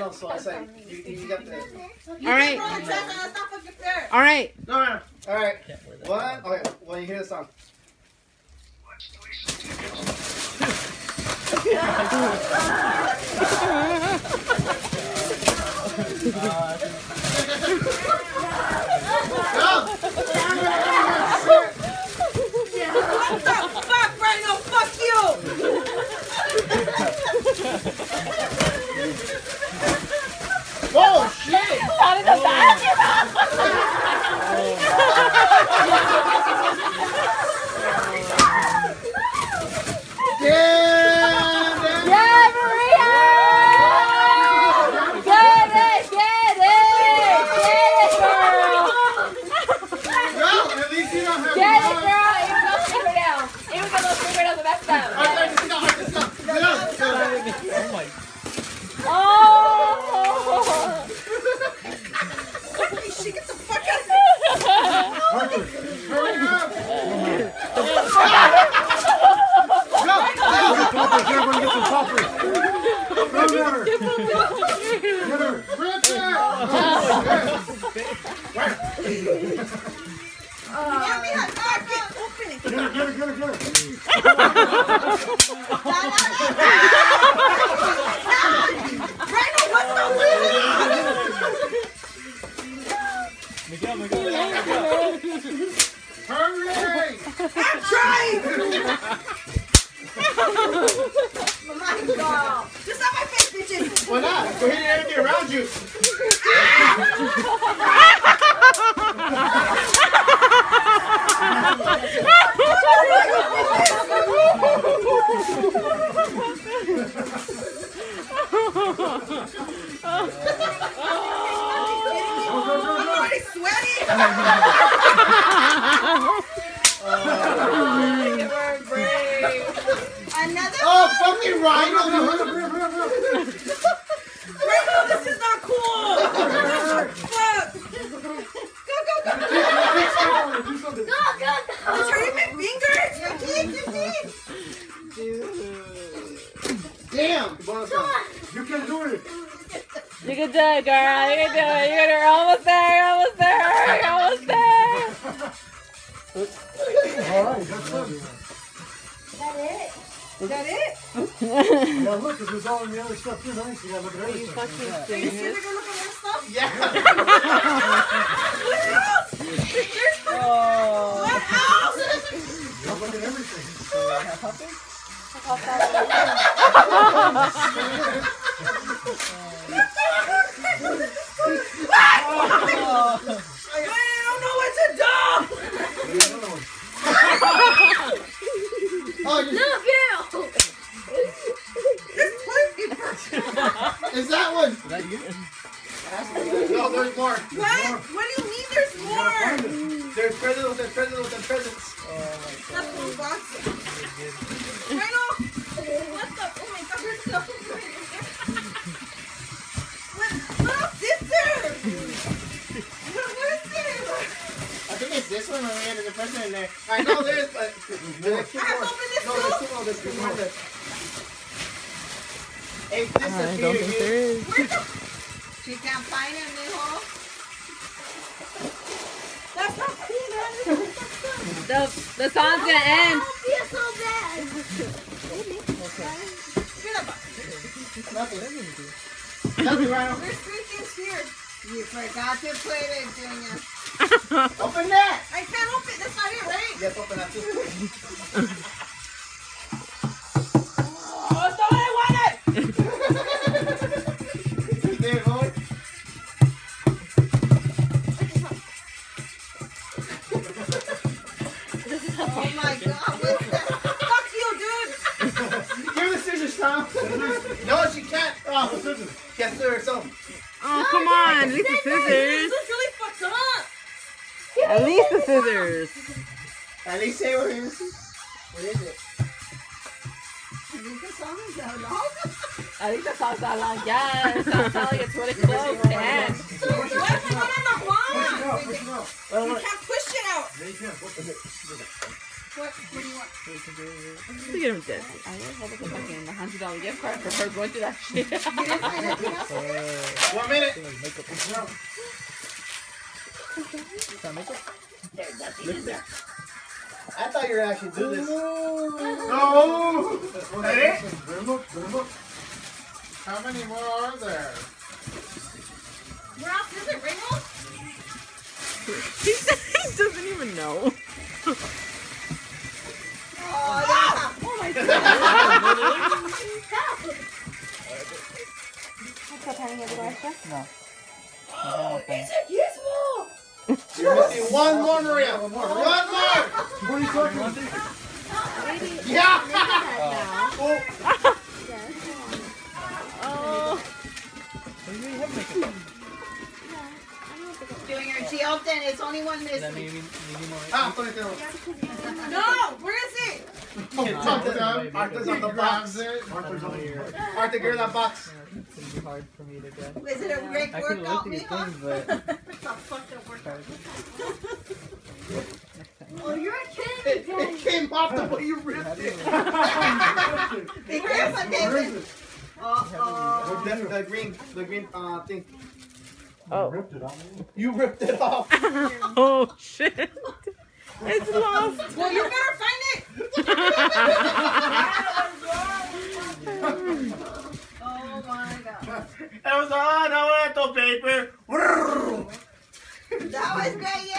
know, so I say you got the. All right. All right. No. All right. One. Okay. When you hear the song. What the fuck, Rhino? Fuck you! Oh shit! Out of the bathroom! Yeah, Maria! Get it, girl! Well, at least you don't have Get it, girl! Even those fingernails. Even those fingernails are messed up. Oh! She get the fuck out of Hurry up! Hurry! I'm trying! Oh my god! Just on my face, bitches! Why not? We're hitting everything around you. I'm already sweating! Another Oh, fucking Rhino! Rhino, this is not cool! Fuck! Go! It's hurting my fingers! Your teeth! Damn! You can do it. You can do it, girl. You can do it. You're almost there. You're almost there. You're almost there. All right, that's fun. Is that it? Yeah, look, because there's all the other stuff too. Nice. You gotta look at You everything. fucking Are you serious? serious? We're gonna look at more stuff? Yeah! What else? There's Oh. what else? Gotta look at everything. I don't know what to do! Oh, you Look, there's toilet paper. is that one? No, there's more. What? What do you mean there's more? There's presents. That's one box. Rhino! What the? Oh my god, there's so many. What else? Scissors! What is this? I think it's this one. There's a present in there. I know there's, but there's two I have more. to open this No, too? there's two more. Hey, I don't think there is. Where the? She can't find him, mijo. That's not cool, man. The song's gonna end. Don't feel so bad. Nothing. Nothing, Rhino. There's three things here. You forgot to put it, Junior. Open that. I can't open. That's not it, right? Yes, open that too. Oh, it's the one I wanted. There, boy. Oh my god, what's that? Fuck you, dude. Give her the scissors, Tom. No, she can't. Oh, the scissors. She has to do it herself. Oh, come on. At least the This scissors. is really fucked up. At least the scissors. At least say what it is. What is it? Is this the song is that long? I think the song's not long. Yes. I'm telling you, it's really close to end. What if I don't know why? Push it out. Well, You can't push it out. Yeah, you can. What is it? What do you want? Look at him dead. I love the fucking $100 gift card for her going through that shit. You didn't find anything else? 1 minute. I thought you were actually do this. No! That it? How many more are there? Where else is it, Rhino? He doesn't even know. Oh, yeah. Oh my god. No. It's a gizmo! You're missing one more, Maria. One more. What are you talking about? Yeah! Oh. Oh. Doing your G then it's only one missing. Ah, put it down. No! Where is it? Arthur's on the box. Arthur, get that box. It's gonna be hard for me to get. Is it a great I can workout, look at your Miha? things, but It's a fucked up workout. Oh, you're kidding me, It came off the way you ripped it. Be careful, David. Uh-oh. The green thing. Oh. Ripped it on me. You ripped it off. Oh shit. It's lost. Well, you better find it. Oh my god. That was all.